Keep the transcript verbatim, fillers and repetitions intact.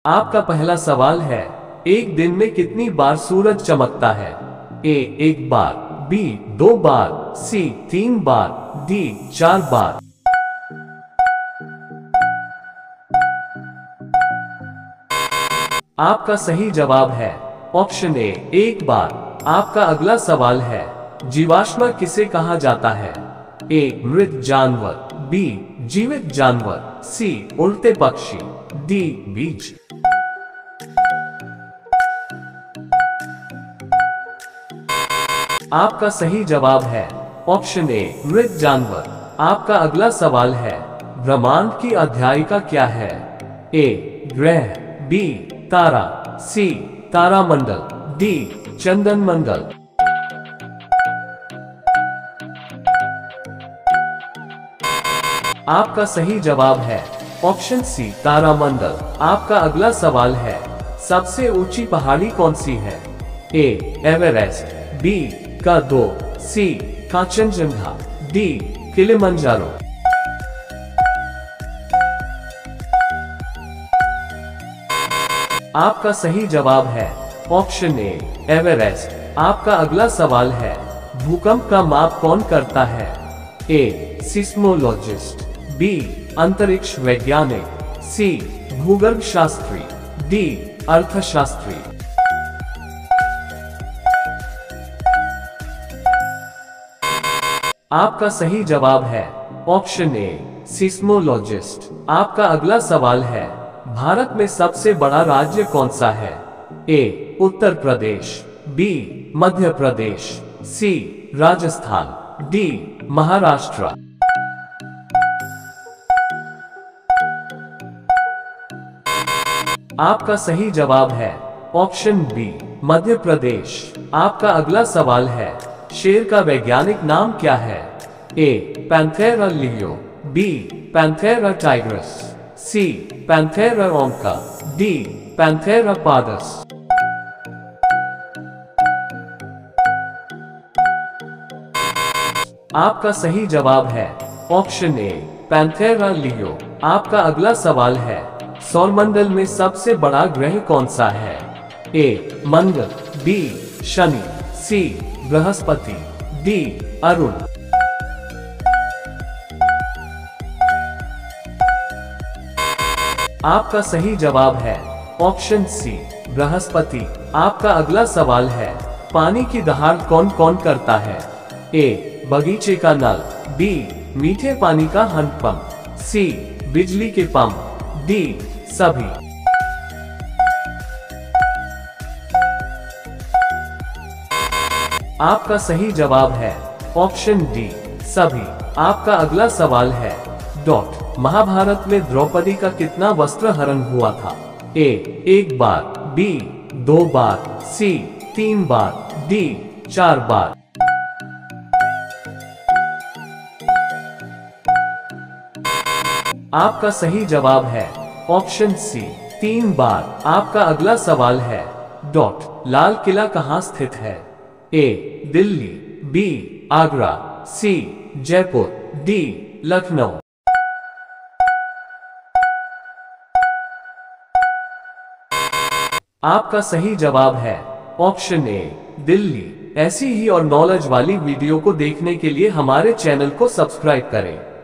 आपका पहला सवाल है, एक दिन में कितनी बार सूरज चमकता है? ए एक बार, बी दो बार, सी तीन बार, डी चार बार। आपका सही जवाब है ऑप्शन ए एक बार। आपका अगला सवाल है, जीवाश्म किसे कहा जाता है? ए मृत जानवर, बी जीवित जानवर, सी उड़ते पक्षी, डी बीज। आपका सही जवाब है ऑप्शन ए मृत जानवर। आपका अगला सवाल है, ब्रह्मांड की अध्यायिका क्या है? ए ग्रह, बी तारा, सी तारामंडल, डी चंदन मंडल। आपका सही जवाब है ऑप्शन सी तारामंडल। आपका अगला सवाल है, सबसे ऊंची पहाड़ी कौन सी है? ए एवरेस्ट, बी का दो, सी कांचनजंगा, डी किलिमंजारो। आपका सही जवाब है ऑप्शन ए एवरेस्ट। आपका अगला सवाल है, भूकंप का माप कौन करता है? ए सिस्मोलॉजिस्ट, बी अंतरिक्ष वैज्ञानिक, सी भूगर्भ शास्त्री, डी अर्थशास्त्री। आपका सही जवाब है ऑप्शन ए सिस्मोलॉजिस्ट। आपका अगला सवाल है, भारत में सबसे बड़ा राज्य कौन सा है? A Uttar Pradesh, B Madhya Pradesh, C Rajasthan, D Maharashtra. आपका सही जवाब है ऑप्शन बी मध्य प्रदेश। आपका अगला सवाल है, शेर का वैज्ञानिक नाम क्या है? A Panthera leo, B Panthera tigris, C Panthera onca, D Panthera pardus. आपका सही जवाब है ऑप्शन ए पैंथेरा लियो। आपका अगला सवाल है, सौरमंडल में सबसे बड़ा ग्रह कौन सा है? A Mangal, B Shani, C Brihaspati, D Arun. आपका सही जवाब है ऑप्शन सी बृहस्पति। आपका अगला सवाल है, पानी की दहाड़ कौन कौन करता है? ए बगीचे का नल, बी मीठे पानी का हैंडपंप, सी बिजली के पंप, डी सभी। आपका सही जवाब है ऑप्शन डी सभी। आपका अगला सवाल है, डॉट महाभारत में द्रौपदी का कितना वस्त्र हरण हुआ था? ए एक बार, बी दो बार, सी तीन बार, डी चार बार। आपका सही जवाब है ऑप्शन सी तीन बार। आपका अगला सवाल है, डॉट लाल किला कहाँ स्थित है? A Delhi, B Agra, C Jaipur, D Lucknow. आपका सही जवाब है ऑप्शन ए दिल्ली। ऐसी ही और नॉलेज वाली वीडियो को देखने के लिए हमारे चैनल को सब्सक्राइब करें।